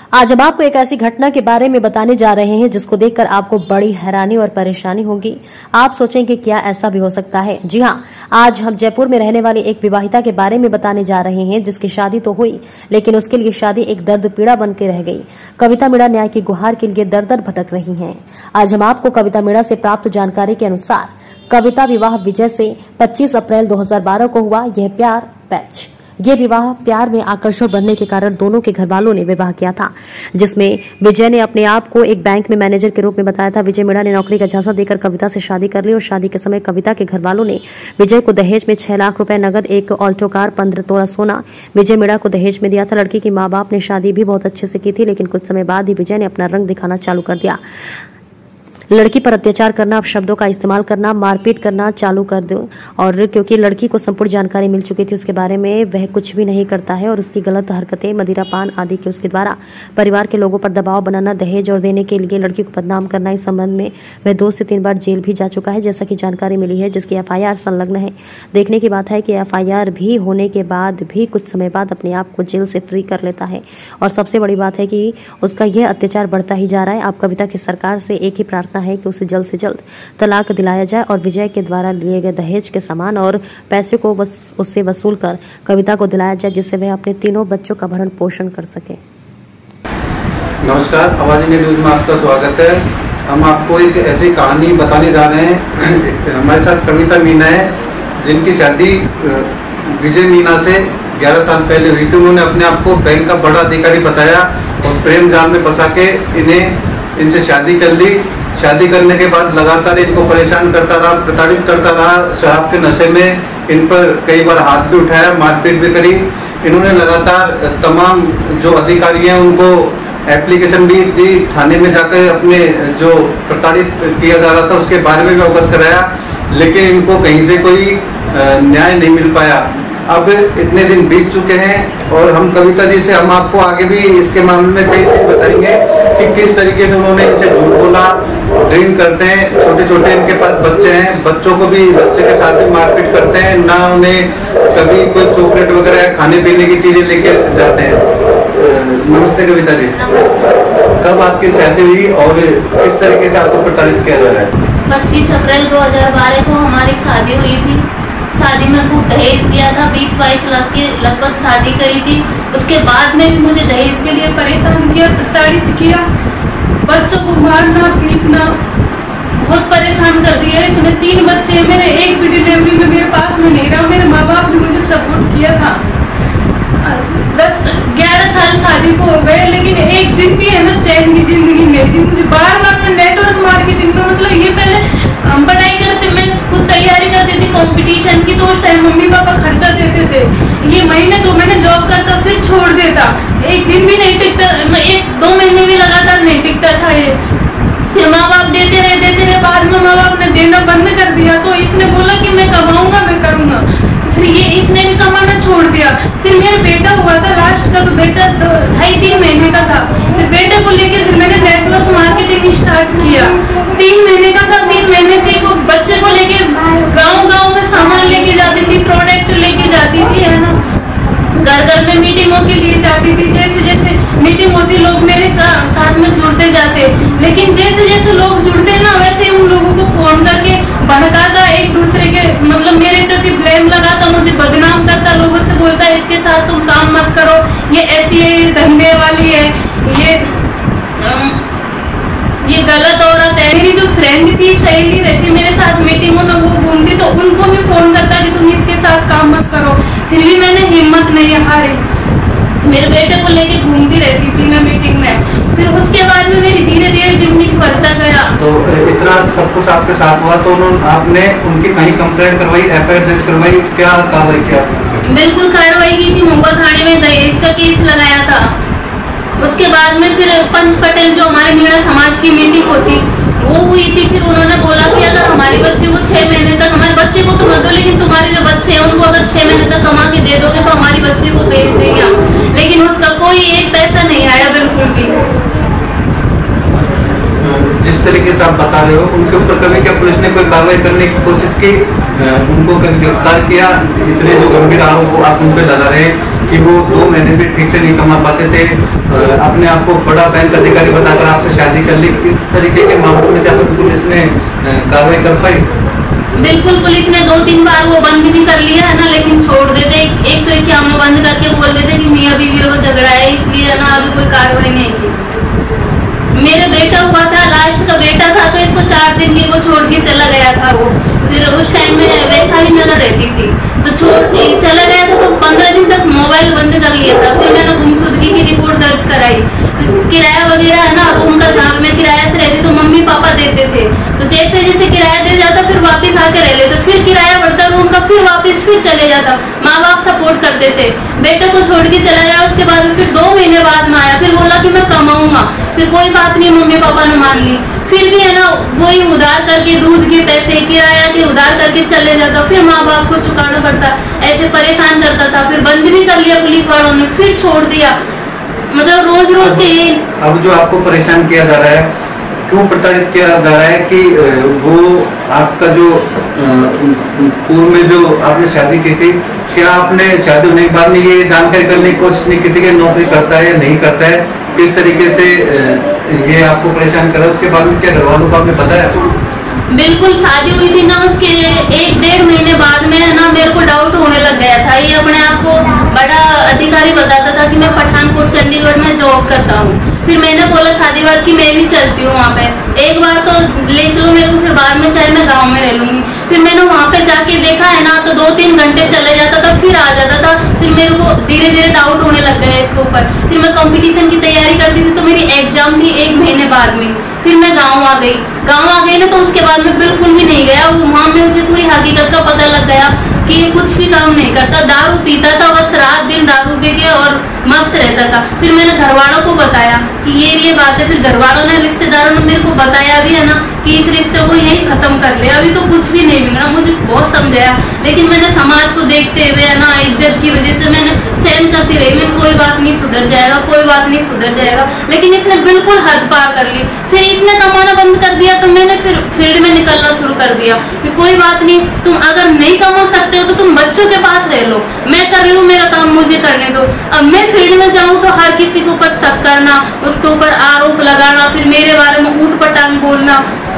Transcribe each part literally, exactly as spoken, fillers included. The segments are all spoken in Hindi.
आज हम आपको एक ऐसी घटना के बारे में बताने जा रहे हैं जिसको देखकर आपको बड़ी हैरानी और परेशानी होगी। आप सोचेंगे क्या ऐसा भी हो सकता है? जी हाँ, आज हम जयपुर में रहने वाली एक विवाहिता के बारे में बताने जा रहे हैं जिसकी शादी तो हुई, लेकिन उसके लिए शादी एक दर्द पीड़ा बन के रह गई। कविता मीणा न्याय की गुहार के लिए दर दर भटक रही हैं। आज हम आपको कविता मीणा से प्राप्त जानकारी के अनुसार कविता विवाह विजय से पच्चीस अप्रैल दो हजार बारह को हुआ। यह प्यार पैच ये विवाह प्यार में आकर्षण बनने के कारण दोनों के घर वालों ने विवाह किया था, जिसमें विजय ने अपने आप को एक बैंक में मैनेजर के रूप में बताया था। विजय मीणा ने नौकरी का झांसा देकर कविता से शादी कर ली और शादी के समय कविता के घर वालों ने विजय को दहेज में छह लाख रुपए नगद, एक ऑल्टो कार, पंद्रह तोला सोना विजय मीणा को दहेज में दिया था। लड़की के माँ बाप ने शादी भी बहुत अच्छे से की थी, लेकिन कुछ समय बाद ही विजय ने अपना रंग दिखाना चालू कर दिया। लड़की पर अत्याचार करना, अपशब्दों का इस्तेमाल करना, मारपीट करना चालू कर दो। और क्योंकि लड़की को संपूर्ण जानकारी मिल चुकी थी उसके बारे में, वह कुछ भी नहीं करता है और उसकी गलत हरकतें, मदिरा पान आदि के उसके द्वारा परिवार के लोगों पर दबाव बनाना, दहेज और देने के लिए लड़की को बदनाम करना, इस संबंध में वह दो से तीन बार जेल भी जा चुका है, जैसा कि जानकारी मिली है, जिसकी एफ आई आर संलग्न है। देखने की बात है कि एफ आई आर भी होने के बाद भी कुछ समय बाद अपने आप को जेल से फ्री कर लेता है। और सबसे बड़ी बात है कि उसका यह अत्याचार बढ़ता ही जा रहा है। आप कविता की सरकार से एक ही प्रार्थना है कि उसे जल्द से जल्द तलाक दिलाया जाए और विजय के द्वारा लिए गए दहेज के सामान और पैसे को बस उससे वसूल कर कविता को दिलाया जाए, जिससे वह अपने तीनों बच्चों का भरण पोषण कर सके। नमस्कार, आवाज इंडिया न्यूज में आपका स्वागत है। हम आपको एक ऐसी कहानी बताने जा रहे हैं। हमारे साथ कविता मीणा है, जिनकी शादी विजय मीणा से ग्यारह साल पहले हुई थी। उन्होंने अपने आप को बैंक का बड़ा अधिकारी बताया और प्रेम जाल में फंसा के इन्हें इनसे शादी कर ली। शादी करने के बाद लगातार इनको परेशान करता रहा, प्रताड़ित करता रहा। शराब के नशे में इन पर कई बार हाथ भी उठाया, मारपीट भी करी। इन्होंने लगातार तमाम जो अधिकारी हैं उनको एप्लीकेशन भी दी, थाने में जाकर अपने जो प्रताड़ित किया जा रहा था उसके बारे में भी अवगत कराया, लेकिन इनको कहीं से कोई न्याय नहीं मिल पाया। अब इतने दिन बीत चुके हैं और हम कविता जी से हम आपको आगे भी इसके मामले में कई चीज बताएंगे कि किस तरीके से उन्होंने इनसे झूठ बोला, ड्रिंक करते हैं, छोटे छोटे इनके पास बच्चे हैं, बच्चों को भी बच्चे के साथ भी मारपीट करते हैं, ना उन्हें कभी कोई चॉकलेट वगैरह खाने पीने की चीजें लेके जाते हैं। नमस्ते कविता जी। कब आपकी शादी हुई और किस तरीके से आपको प्रताड़ित किया जा रहा है? पच्चीस अप्रैल दो हजार बारह को हमारी शादी हुई थी। शादी में खूब दहेज दिया था, बीस बाईस लाख की लगभग शादी करी थी। उसके बाद में भी मुझे दहेज के लिए परेशान किया, प्रताड़ित किया, बच्चों को मारना पीटना, बहुत परेशान कर दिया। इसमें तीन बच्चे मेरे, एक भी डिलीवरी में मेरे पास में नहीं रहा। मेरे माँ बाप ने मुझे सपोर्ट किया था। दस ग्यारह साल शादी को हो गए, लेकिन एक दिन भी है ना चैन की जिंदगी नहीं जी। मुझे बार बार नेटवर्क मार्केटिंग में, मतलब ये पहले हम पढ़ाई करते, मैं खुद तैयारी करती थी कंपटीशन की, तो उस टाइम मम्मी पापा खर्चा देते थे। ये महीने दो महीने जॉब करता फिर छोड़ देता, एक दिन भी नहीं टिकता, एक दो महीने भी लगातार नहीं टिकता था। ये माँ बाप देते रहे देते रहे बाद में माँ बाप ने देना बंद कर दिया। तो इसने बोला कि मैं कमाऊंगा, मैं करूंगा, तो फिर ये इसने भी कमाना छोड़ दिया। फिर मेरा बेटा हुआ था लास्ट का, तो बेटा ढाई तीन महीने का था। फिर बेटे को लेके फिर मैंने नेटवर्क मार्केटिंग स्टार्ट किया। तीन महीने का था, तीन महीने के को बच्चे को लेके गाँव गाँव में सामान लेके जाती थी, प्रोडक्ट लेके जाती थी, है ना, घर घर में मीटिंगों के लिए जाती थी। जैसे जैसे मीटिंग होती लोग मेरे सा, साथ में जुड़ते जाते, लेकिन जैसे जैसे लोग जुड़ते ना वैसे उन लोगों को फोन करके भड़काता, एक दूसरे के मतलब मेरे प्रति ब्लेम लगाता, मुझे बदनाम करता, लोगों से बोलता है इसके साथ तुम काम मत करो, ये ऐसी है, ये धंधे वाली है, ये ये गलत औरत है। मेरी जो फ्रेंड थी, सहेली रहती मेरे साथ मीटिंगों में, वो घूमती, तो उनको भी फोन करता कि तुम इसके साथ काम मत करो। फिर भी मैंने हिम्मत नहीं हारी, मेरे बेटे को लेके घूमती रहती थी मैं मीटिंग में। फिर उसके बाद में मेरी धीरे धीरे बिजनेस बढ़ता गया। तो इतना सब कुछ आपके साथ हुआ तो उन्होंने आपने उनकी कहीं कंप्लेंट करवाई, एफ आई आर दर्ज करवाई, क्या कार्रवाई किया? बिल्कुल कार्रवाई की थी, मुंबई थाने में दहेज का केस लगाया था। उसके बाद में फिर पंच पटेल जो हमारे मीणा समाज की मीटिंग होती वो हुई थी। फिर उन्होंने बोला कि अगर हमारे बच्चे को छह महीने तक, हमारे बच्चे को तो मत दो, लेकिन तुम्हारे जो बच्चे हैं उनको अगर छह महीने तक कमा के दे दोगे तो हमारी बच्चे को भेज देंगे हम। लेकिन उसका कोई एक पैसा नहीं आया बिल्कुल भी। जिस तरीके से आप बता रहे हो उनके ऊपर कभी क्या पुलिस ने कोई कार्रवाई करने की कोशिश की, उनको गिरफ्तार किया। इतने जो गंभीर आरोप आप उन पे लगा रहे हैं कि वो दो महीने में ठीक से नहीं कमा पाते थे, अपने आप को बड़ा बैंक अधिकारी बताकर आपसे शादी कर ली, इस तरीके के मामलों में क्या पुलिस ने कार्रवाई कर पाई? बिल्कुल, पुलिस ने दो तीन बार वो बंद भी कर लिया है ना, लेकिन छोड़ देते, एक सौ इक्यावन बंद करके बोल देते कि मियां बीवी को झगड़ा है, इसलिए है ना अभी कोई कार्रवाई नहीं की। मेरे बेटा हुआ था, लास्ट का बेटा था, तो इसको चार दिन के वो छोड़ के चला गया था। वो फिर उस टाइम में वैशाली नगर रहती थी, तो छोड़ चला गया था, तो पंद्रह दिन तक मोबाइल बंद कर लिया था। फिर मैंने गुमशुदगी की रिपोर्ट दर्ज कराई। किराया वगैरह है ना, रूम का जहाँ मैं किराया से रहती तो मम्मी पापा देते थे, तो जैसे जैसे किराया दे जाता फिर वापस आके रह लेते, फिर किराया बढ़ता रूम का, फिर वापस फिर चले जाता। माँ बाप सपोर्ट करते थे। बेटे को छोड़ के चला गया, उसके बाद फिर दो महीने बाद में आया, फिर बोला कि मैं कमाऊंगा, फिर कोई बात नहीं, मम्मी पापा ने मान ली। फिर भी है ना वही उधार करके दूध के पैसे, किराया के उधार करके चले जाता, फिर माँ बाप को चुकाना पड़ता, ऐसे परेशान करता था। फिर बंद भी कर लिया पुलिस वालों ने, फिर छोड़ दिया। मतलब रोज रोज के ये अब जो आपको परेशान किया जा रहा है, क्यों प्रताड़ित किया जा रहा है कि वो आपका जो पूर्व में जो आपने शादी की थी, क्या आपने शादी होने के बाद में ये जानकारी करने की कोशिश नहीं की थी कि नौकरी करता है या नहीं करता है, किस तरीके से ये आपको परेशान कर रहा है? उसके बाद में क्या घर वालों को आपने बताया? बिल्कुल, शादी हुई थी ना, उसके एक डेढ़ महीने बाद में है ना मेरे को डाउट होने लग गया था। ये अपने आप को बड़ा अधिकारी बताता था कि मैं पठानकोट चंडीगढ़ में जॉब करता हूँ। फिर मैंने बोला शादी बाद की मैं भी चलती हूँ वहाँ पे, एक बार तो ले चलो मेरे को, फिर बाद में चाहे मैं गाँव में रह लूंगी। फिर मैंने वहाँ पे जाके देखा है ना, तो दो तीन घंटे चले जाता था, फिर आ जाता था। फिर मेरे को धीरे धीरे डाउट होने लग गया इसके ऊपर। फिर मैं कंपटीशन की तैयारी करती थी, तो मेरी एग्जाम थी एक महीने बाद में, फिर मैं गाँव आ गई। गाँव आ गई ना, तो उसके बाद में बिल्कुल भी नहीं गया वहाँ में, मुझे पूरी हकीकत का पता लग गया कि ये कुछ भी काम नहीं करता, दारू पीता था, बस रात दिन दारू पी के और मस्त रहता था। फिर मैंने घर वालों को बताया कि ये ये बात है। फिर घर वालों ने, रिश्तेदारों ने मेरे को बताया भी है ना कि इस रिश्ते को यही खत्म कर ले, अभी तो कुछ भी नहीं बिगड़ा। मुझे बहुत समझाया, लेकिन मैंने समाज को देखते हुए है ना, इज्जत की वजह से मैंने सहन करती रही। मैं कोई बात नहीं, सुधर जाएगा, कोई बात नहीं, सुधर जाएगा। लेकिन इसने बिल्कुल हद पार कर ली। फिर इसने कमाना बंद कर दिया, तो मैंने फिर फील्ड में निकलना शुरू कर दिया कि कोई बात नहीं, तुम अगर नहीं कमा सकते हो तो तुम बच्चों के पास रह लो, मैं कर रही हूँ, मेरा काम मुझे करने दो। अब मैं फील्ड में जाऊँ तो हर किसी के ऊपर शक करना, उसके ऊपर आरोप लगाना, फिर मेरे बारे में ऊट पटांग बोलना,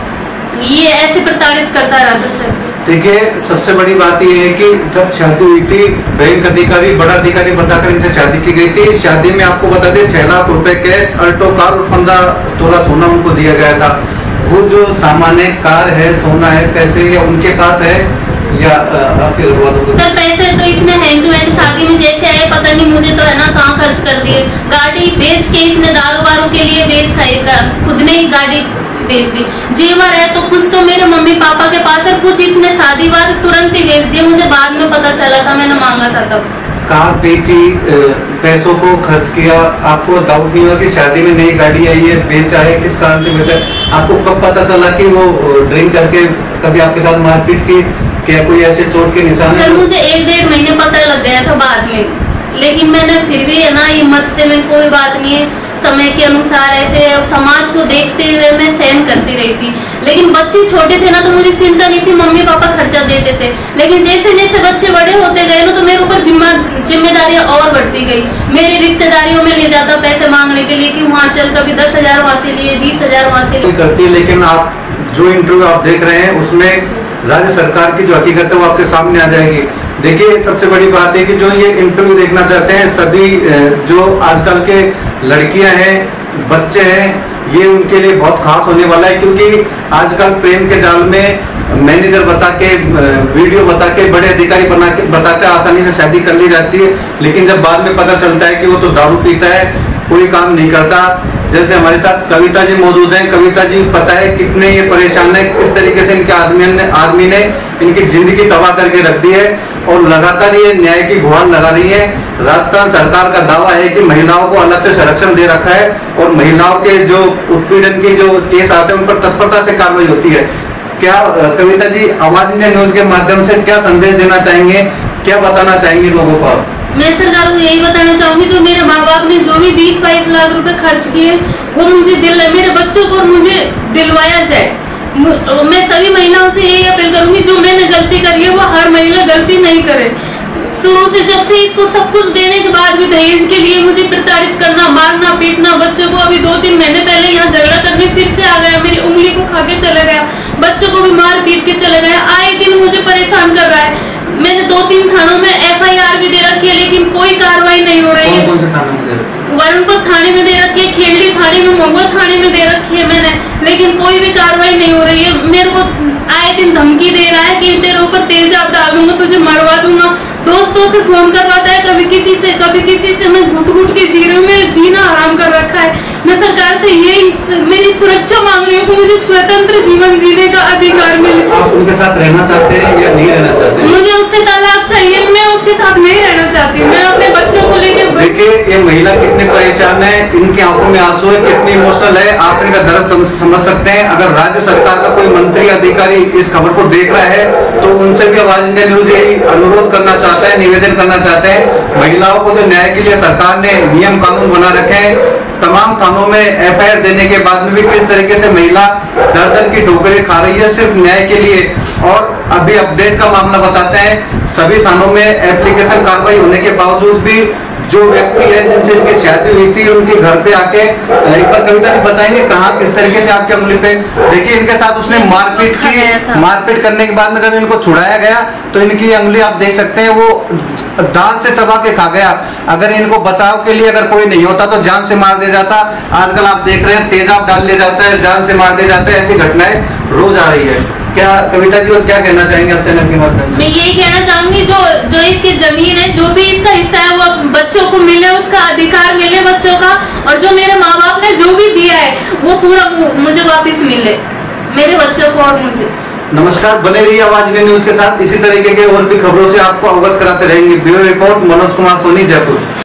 ये ऐसे प्रताड़ित करता रहता सर। देखिए, सबसे बड़ी बात यह है कि जब शादी हुई थी, बैंक अधिकारी बड़ा अधिकारी बताकर इनसे शादी की गई थी। शादी में आपको बता दें छह लाख रुपए कैश, अल्टो कार और पंद्रह तोला सोना उनको दिया गया था। वो जो सामान है, कार है, सोना है, पैसे या उनके पास है या आपके घर वालों को? सर पैसे तो इसने हैंड टू हैंड शादी में जैसे आए पता नहीं मुझे, तो है ना कहाँ खर्च कर दिए। गाड़ी बेच के इसने दारू वारू के लिए बेच खाएगा, खुद ने ही गाड़ी बेच दी। जेवर है तो कुछ तो मेरे मम्मी पापा के पास है, कुछ इसने शादी बाद तुरंत ही बेच दिया। मुझे बाद में पता चला था, मैंने मांगा था तब। कार बेची, पैसों को खर्च किया, आपको डाउट नहीं हुआ कि शादी में नई गाड़ी आई है, बेचा है, किस कारण से बेचा? आपको कब पता चला कि वो ड्रिंक करके कभी आपके साथ मारपीट की, क्या कोई ऐसे चोट के निशान? सर मुझे एक डेढ़ महीने पता लग गया था बाद में, लेकिन मैंने फिर भी है ना हिम्मत से, मैं कोई बात नहीं है, समय के अनुसार ऐसे समाज को देखते हुए मैं सहन करती रही थी। लेकिन बच्चे छोटे थे ना, तो मुझे चिंता नहीं थी, मम्मी पापा खर्चा देते थे। लेकिन जैसे जैसे बच्चे बड़े होते गए ना, तो मेरे ऊपर जिम्मेदारियां और बढ़ती गई। मेरे रिश्तेदारियों में ले जाता पैसे मांगने के लिए कि वहाँ चल, कभी दस हजार वहाँ से लिए, बीस हजार वहाँ से लिए करती है। लेकिन आप जो इंटरव्यू आप देख रहे हैं उसमें राज्य सरकार की जो हकीकत है वो आपके सामने आ जाएगी। देखिए, सबसे बड़ी बात है कि जो ये इंटरव्यू देखना चाहते हैं, सभी जो आजकल के लड़कियां हैं, बच्चे हैं, ये उनके लिए बहुत खास होने वाला है, क्योंकि आजकल प्रेम के जाल में मैनेजर बता के, वीडियो बता के, बड़े अधिकारी बना के बता के आसानी से शादी कर ली जाती है। लेकिन जब बाद में पता चलता है कि वो तो दारू पीता है, कोई काम नहीं करता। जैसे हमारे साथ कविता जी मौजूद हैं, कविता जी पता है कितने ये परेशान है, किस तरीके से इनके आदमी ने आदमी ने इनकी जिंदगी तबाह करके रख दी है, और लगातार ये न्याय की गुहार लगा रही है। राजस्थान सरकार का दावा है कि महिलाओं को अलग से संरक्षण दे रखा है, और महिलाओं के जो उत्पीड़न के जो केस आते हैं उन पर तत्परता से कार्रवाई होती है। क्या कविता जी, आवाज इंडिया न्यूज के माध्यम से क्या संदेश देना चाहेंगे, क्या बताना चाहेंगे लोगों को? मैं सरकार को यही बताना चाहूंगी, जो मेरे माँ बाप ने जो भी बीस बाईस लाख रुपए खर्च किए, वो मुझे दिल, मेरे बच्चों को मुझे दिलवाया जाए। मैं सभी महिलाओं से यही अपील करूंगी, जो मैंने गलती करी है वो हर महिला गलती नहीं करे। शुरू से जब से इसको सब कुछ देने के बाद भी दहेज के लिए मुझे प्रताड़ित करना, मारना, पीटना, बच्चों को अभी दो तीन महीने पहले यहाँ झगड़ा करने फिर से आ गया, मेरी उंगली को खा के चले गया, बच्चों को भी मार पीट के चले गया, आए दिन मुझे परेशान कर रहा है। मैंने दो तीन थानों में एफ आई आर भी दे रखी है, लेकिन कोई कार्रवाई नहीं हो रही है। कौन से थाने में दे रखी है? वरुणपुर थाने में दे रखी है, खेलड़ी थाने में, महुआ थाने में दे रखी है मैंने, लेकिन कोई भी कार्रवाई नहीं हो रही है। मेरे को आए दिन धमकी दे रहा है कि तेरे ऊपर तेजाब डालूंगा, तुझे मरवा दूंगा, दोस्तों से फोन करवाता है, कभी किसी से कभी किसी से। मैं घुट घुट के जी रही हूँ, मेरा जीना आराम कर रखा है। मैं सरकार से यही मेरी सुरक्षा मांग रही हूँ कि मुझे स्वतंत्र जीवन जीने का अधिकार मिले। आप उनके साथ रहना चाहते हैं या नहीं रहना चाहते? मुझे उससे तलाक चाहिए, मैं उसके साथ नहीं रहना चाहती, मैं अपने बच्चों को लेकर। देखिए ये महिला कितनी परेशान है, इनकी आंखों में आंसू है, कितनी इमोशनल है, आप इनका दर्द समझ सकते हैं। अगर राज्य सरकार का कोई मंत्री अधिकारी इस खबर को देख रहा है तो उनसे भी आवाज इंडिया न्यूज यही अनुरोध करना चाहता है, निवेदन करना चाहते हैं। महिलाओं को जो न्याय के लिए सरकार ने नियम कानून बना रखे हैं, तमाम थानों में एफ आई आर देने के बाद में भी किस तरीके से महिला दर दर की ठोकरें खा रही है सिर्फ न्याय के लिए। और अभी अपडेट का मामला बताते हैं, सभी थानों में एप्लीकेशन कार्रवाई होने के बावजूद भी जो व्यक्ति है जिनसे इनकी शादी हुई थी उनके घर पे आके एक बार कविता जी बताएंगे कहाँ किस तरीके से आपके उंगली पे देखिए इनके साथ उसने मारपीट की, मारपीट करने के बाद में जब इनको छुड़ाया गया तो इनकी उंगली आप देख सकते हैं वो दांत से चबा के खा गया। अगर इनको बचाव के लिए अगर कोई नहीं होता तो जान से मार दिया जाता। आजकल आप देख रहे हैं तेजाब डाल दिया जाता है, जान से मार दिया जाता है, ऐसी घटनाएं रोज आ रही है। क्या कविता जी और क्या कहना चाहेंगे आप चैनल के माध्यम से? मैं यही कहना चाहूंगी, जो जो इसकी जमीन है, जो भी इसका हिस्सा है, वो बच्चों को मिले, उसका अधिकार मिले बच्चों का, और जो मेरे माँ बाप ने जो भी दिया है वो पूरा मुझे वापस मिले, मेरे बच्चों को और मुझे। नमस्कार, बने रहिए आवाज इंडिया न्यूज के साथ। इसी तरीके के और भी खबरों से आपको अवगत कराते रहेंगे। Bureau report Manoj Kumar Soni, Jaipur.